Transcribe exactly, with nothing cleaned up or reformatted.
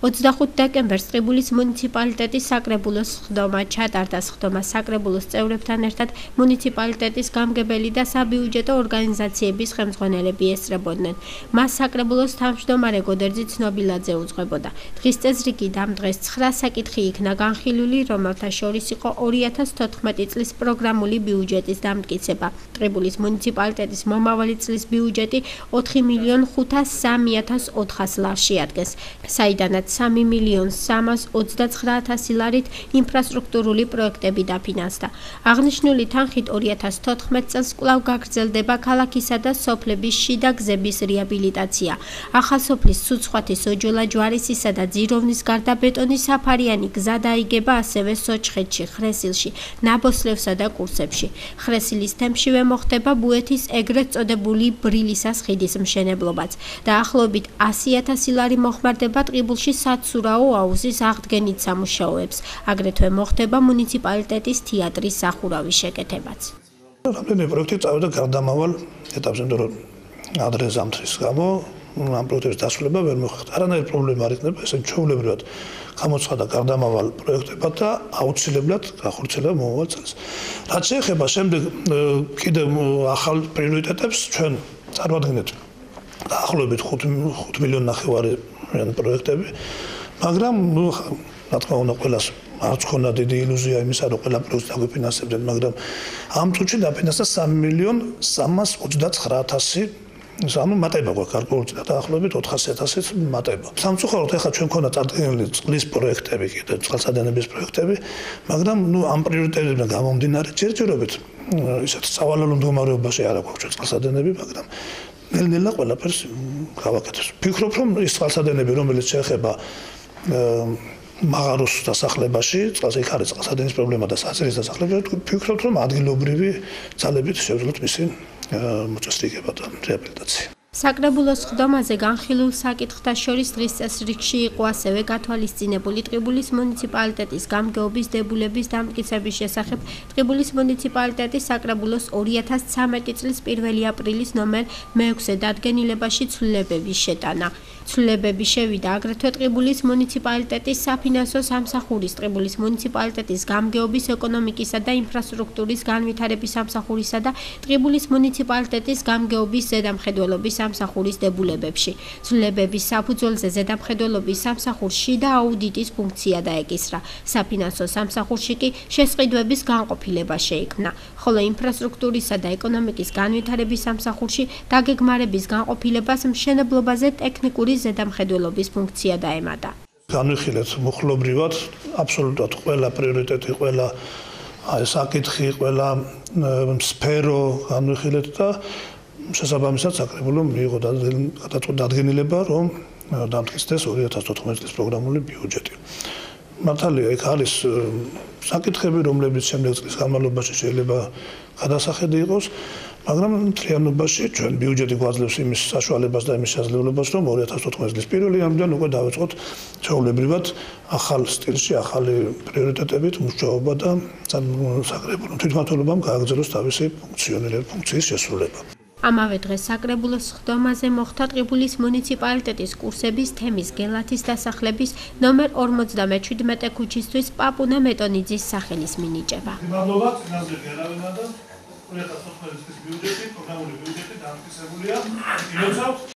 ოცდახუთი დეკემბერს ტყიბულის მუნიციპალიტეტის საკრებულოს სხდომა ჩატარდა. სხდომას საკრებულოს წევრებთან ერთად მუნიციპალიტეტის გამგებელი და საბიუჯეტო ორგანიზაციების ხელმძღვანელები ესწრებოდნენ. მას საკრებულოს თავმჯდომარე გოდერძი ცნობილაძე უძღვებოდა. დღის წესრიგით ამ დღეს ცხრა საკითხი იქნა განხილული, რომელთა შორის იყო ორი ათას თოთხმეტი წლის პროგრამული ბიუჯეტის დამტკიცება. ტყიბულის მუნიციპალიტეტის მომავალი წლის ბიუჯეტი ოთხი მილიონ ხუთას სამი ათას ოთხას ლარში ადგენს, საიდანაც სამი მილიონ სამას ოცდაცხრა ათასი ლარით ინფრასტრუქტურული პროექტები დაფინანსდა. აღნიშნული თანხით ორი ათას თოთხმეტ წელს კვლავ გაგრძელდება ქალაქისა და სოფლების შიდა გზების რეაბილიტაცია. ახალსოფლის ცუცხვათის, ოჯოლა ჯვარისისა და ძიროვნის გარდა ბეტონის საფარიანი გზა დაიგება ასევე სოჭხეთში, ხრესილში, ნაბოსლევსა და კურსებში. ხრესილის თემშივე მოხდება ბუეთის ეგრეთ წოდებული ბრილისას ხიდის მშენებლობაც. დაახლოებით ასი ათასი ლარი მოხმარდება ტყიბულში საცურაო აუზის აღდგენით სამუშაოებს. აგრეთვე მოხდება მუნიციპალიტეტის თეატრის სახურავის შეკეთებაც. რამდენი პროექტი წავიდა გარდამავალ ეტაპზე, იმიტომ რომ ადრე ზამთრის გამო ამ პროექტების დასრულება ვერ მოხერხდა. არანაირი პრობლემა არ იქნება, ესე ჩვეულებრივად გამოცხადა გარდამავალ პროექტებად და აუცილებლად გახორციელება მომავალ წელს. რაც შეეხება შემდეგ კიდევ ახალ პრიორიტეტებს, ჩვენ წარმოადგენთ დაახლოებით ხუთი მილიონი ნახევარი პროექტები, მაგრამ ნუ რა თქმა უნდა ყველას არც ხონდა დიდი ილუზია იმისა, რომ ყველა პროექტს დაგვიფინანსებდნენ, მაგრამ ამ წუთში დაფინანსდა სამი მილიონ სამას ოცდაცხრა ათასი ანუ მატება გვაქვს გარკვეული და დაახლოებით ოთხასი ათასიც მატება. სამწუხაროდ ეხლა ჩვენ ქონდა წარდგენილი წყლის პროექტები, კიდე წყალსადენების პროექტები, მაგრამ ნუ ამ პრიორიტეტებიდან გამომდინარე ჯერჯერობით ისეთ სავალალო მდგომარეობაში არ აქვს ჩვენ წყალსადენები, მაგრამ ნელ-ნელა ყველაფერს გავაკეთებს. ვფიქრობ, რომ ის წყალსადენები, რომელიც შეეხება მაღაროს დასახლებაში, წყალს იქ არის წყალსადენის პრობლემა და საწყის დასახლებაში, ვფიქრობ, რომ ადგილობრივი ძალებით შევძლოთ მისი მოწესრიგება და რეაბილიტაცია. საკრებულოს სხდომაზე განხილულ საკითხთა შორის დღის წესრიგში იყო ასევე გათვალისწინებული ტყიბულის მუნიციპალიტეტის გამგეობის დებულების დამტკიცების შესახებ ტყიბულის მუნიციპალიტეტის საკრებულოს ორი ათას ცხრამეტი წლის პირველი აპრილის ნომერ მეექვსე დადგენილებაში ცვლილებების შეტანა. ცვლილებები შევიდა აგრეთვე ტყიბულის მუნიციპალიტეტის საფინანსო სამსახურის, ტყიბულის მუნიციპალიტეტის გამგეობის, ეკონომიკისა და ინფრასტრუქტურის განვითარების სამსახურისა და ტყიბულის მუნიციპალიტეტის გამგეობის ზედამხედველობის სამსახურის დებულებებში. ცვლილებების საფუძველზე ზედამხედველობის სამსახურში და აუდიტის ფუნქცია დაეკისრა. საფინანსო სამსახურში კი შესყიდვების განყოფილება შეიქმნა, ხოლო ინფრასტრუქტურისა და ეკონომიკის განვითარების სამსახურში დაგეგმარების განყოფილებას მშენებლობაზე ტექნიკური ზედამხედველობის ფუნქცია დაემატა. განვიხილეთ მუხლობრივად აბსოლუტურად ყველა პრიორიტეტი, ყველა საკითხი, ყველა სფერო განვიხილეთ და შესაბამისად საკრებულომ მიიღო დადგენილება, რომ დამტკიცდეს ორი ათას თოთხმეტი წლის პროგრამული ბიუჯეტი. მართალია, იქ არის საკითხები, რომლებიც შემდეგ წლის განმავლობაში შეიძლება გადასახედი იყოს, მაგრამ მთლიანობაში ჩვენ ბიუჯეტი გვაძლევს იმის საშუალებას და იმის შესაძლებლობას, რომ ორი ათას თოთხმეტი წლის პირველი იანვრიდან უკვე დავიწყოთ ჩვეულებრივად ახალ სტილში, ახალი პრიორიტეტებით მუშაობა და საკრებულო თვითმმართველობამ გააგრძელოს თავისი ფუნქციის შესრულება. ამავე დღეს საკრებულოს სხდომაზე მოხდა ტყიბულის მუნიციპალიტეტის კურსების თემის გელათის დასახლების ნომერ ორმოცდამეჩვიდმეტე ქუჩისთვის პაპუნა მეტონიძის სახელის მინიჭება. მადლობა, წინაზე გერავინა და ორი ათას თოთხმეტი წლის ბიუჯეტი, პროგრამული ბიუჯეტი დამტკიცებულია.